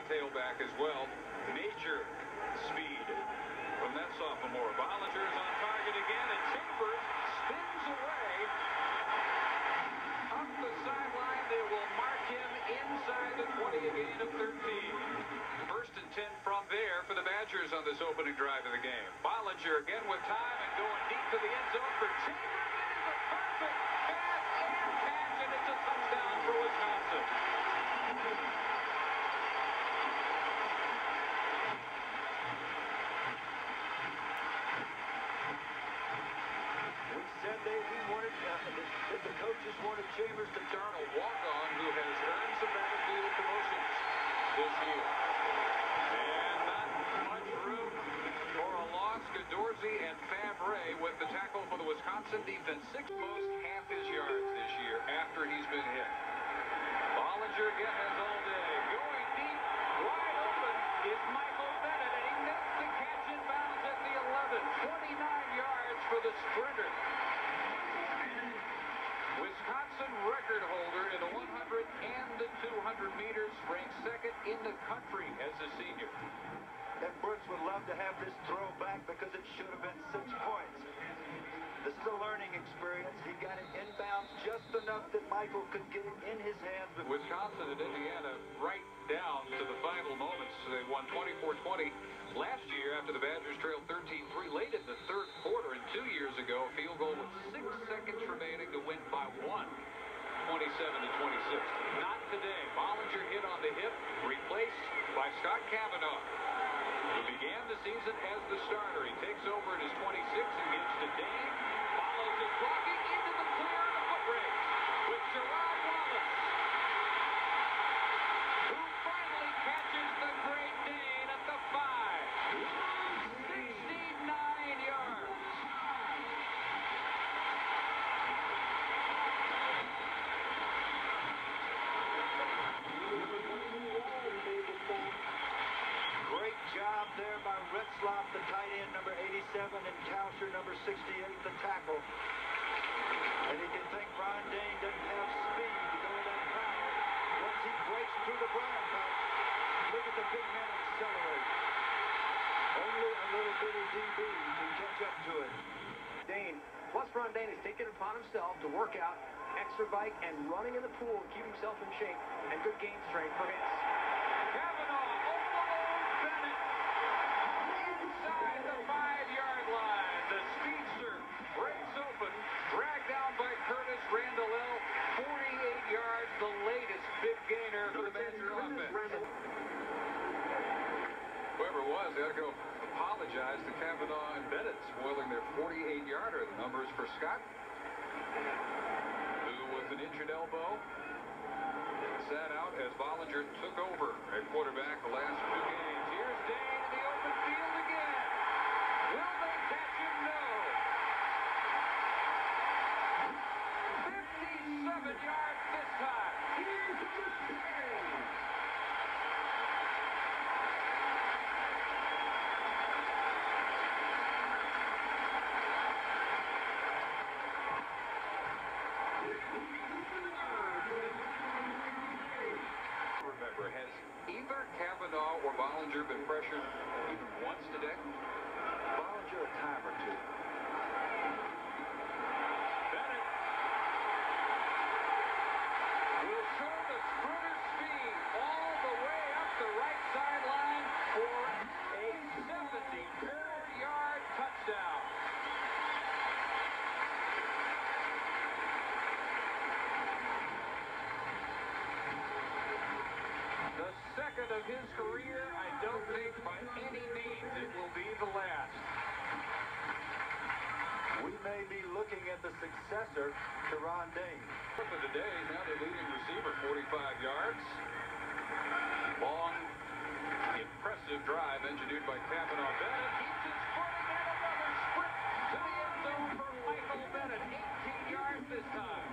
tailback as well. Major speed from that sophomore. Bollinger is on target again, and Chambers spins away. Up the sideline, they will mark him inside the 20, a gain of 13. First and 10 from there for the Badgers on this opening drive of the game. Bollinger again with time and going deep to the end zone for Chambers. It is a perfect pass and catch, and it's a touchdown for Wisconsin. The coaches wanted Chambers to turn a walk-on who has earned some battlefield promotions this year. And not much room for a loss. Dorsey and Fabre with the tackle for the Wisconsin defense. Sixth most half his yards this year after he's been hit. Bollinger again has all day. Going deep, wide open is Michael Bennett, and he makes the catch in bounds at the 11. 29 yards for the sprinter. Wisconsin record holder in the 100 and the 200 meters, ranked second in the country as a senior. And Brooks would love to have this throw back because it should have been 6 points. This is a learning experience. He got it inbounds just enough that Michael could get it in his hands. But Wisconsin and Indiana right down to the final moments. They won 24-20 last year after the Badgers trailed 13-3 late in the third quarter, and 2 years ago, a field goal with 6 seconds remaining to win by 1. 27-26. Not today. Bollinger hit on the hip, replaced by Scott Kavanaugh, who began the season as the starter. He takes over at his 26 and gives to Dane. Follows his blocking into the clear and a foot race with Sherrod Wallace, who finally catches the Great Dane at the 5. 69 yards. great job there by Retzlaff, the tight end, number 87, and Tauscher, number 68, the tackle. And you can think Ron Dayne doesn't have speed to go that power. Once he breaks through the Brian patch, look at the big man accelerate. Only a little bitty DB can catch up to it. Dayne, plus Ron Dayne has taken it upon himself to work out extra bike and running in the pool to keep himself in shape, and good game strength for his. Kavanaugh overloads Bennett inside the 5-yard line. The speedster breaks open, dragged down by Curtis Randall, 48 yards, the latest big gainer for the Badger offense. Whoever it was, they had to go apologize to Kavanaugh and Bennett, spoiling their 48-yarder. The numbers for Scott, who with an injured elbow sat out as Bollinger took over at quarterback the last 2 games. Here's Dane in the open field again. Will they catch him? No. 57 yards this time. Here's Dane. Remember, has either Kavanaugh or Bollinger been pressured even once today? Bollinger a time or two. Bennett will show the sprinter speed all the way up the right sideline for a 74-yard touchdown. The second of his career. I don't think by any means it will be the last. We may be looking at the successor to Ron Dayne. For today, now the leading receiver, 45 yards. Long, impressive drive engineered by Kavanaugh. Bennett keeps his footing, and another sprint to the end zone for Michael Bennett. 18 yards this time.